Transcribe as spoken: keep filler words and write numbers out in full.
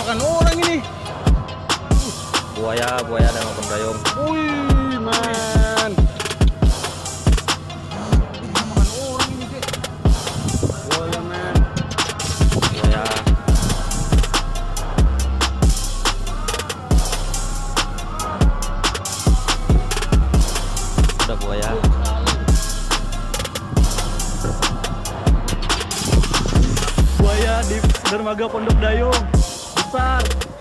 makan orang ini. Buaya, buaya dan makan dayung. Wih, man. Makan orang ini, Cek. Buaya, man. Buaya. Ada buaya. Buaya di dermaga Pondok Dayung. Besar.